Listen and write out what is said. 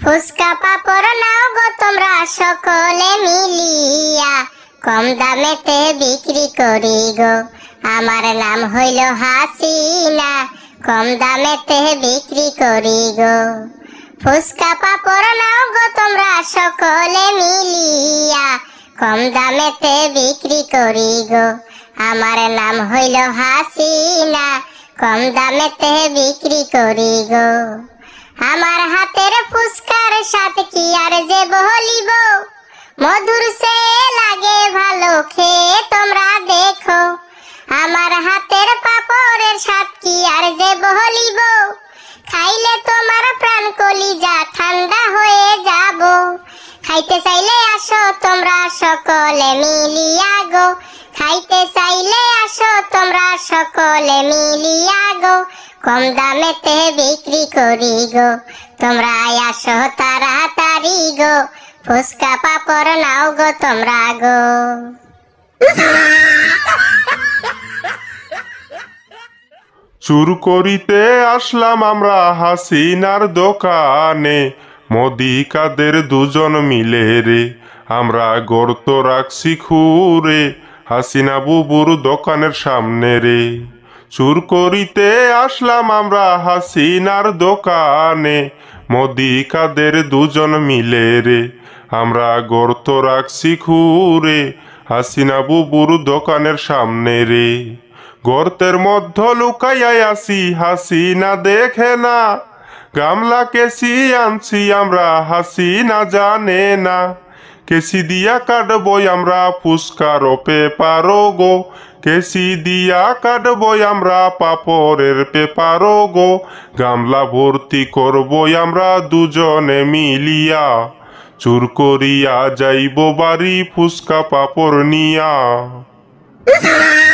ফুচকা পাপড় নাও গো তোমরা সকলে মিলিয়া, কম দামেতে বিক্রি করি গো। আমার নাম হইল হাসিনা, কম দামেতে বিক্রি করি গো। ফুচকা পাপড় নাও গো তোমরা সকলে মিলিয়া, কম দামেতে বিক্রি করি গো। আমার নাম হইল হাসিনা, কম দামেতে বিক্রি করি গো। আমার হাতের ফুচকার স্বাদ কি আর যে বলিব, মধুর সে লাগে ভালো, খেয়ে তোমরা দেখো। আমার হাতের পাপড়ের স্বাদ কি আর যে বলিব, খাইলে তোমার প্রাণ কলিজা ঠান্ডা হয়ে যাব। খাইতে চাইলে আসো তোমরা সকলে মিলিয়া গো, খাইতে চাইলে আসো তোমরা সকলে মিলিয়া গো। কম দামেতে বিক্রি করি গো, তোমরা আসো তাড়াতাড়ি গো। ফুচকা পাপড় নাও গো তোমরা গো। চুর করিতে আসলাম আমরা হাসিনার দোকানে, মোদি কাদের দুজন মিলে রে, আমরা গর্ত রাখছি খুঁড়ে হাসিনা বুবুর দোকানের সামনে রে। চুর করিতে আসলাম আমরা হাসিনার দোকানে, মোদি কাদের দুজন মিলে রে, আমরা গর্ত রাখছি খুঁড়ে হাসিনা বুবুর দোকানের সামনে রে। গর্তের মধ্যে লুকাইয়া আসি হাসিনা দেখে না, গামলা কেসি আনছি আমরা হাসিনা জানে না। কেসি দিয়া কাটবই আমরা ফুচকার পেপারো গো, কেসি দিয়া কাটবই আমরা পাপড়ের পেপারো গো। গামলা ভর্তি করবই আমরা দুজনে মিলিয়া, চুর করিয়া যাইব বাড়ি ফুচকা পাপড় নিয়া।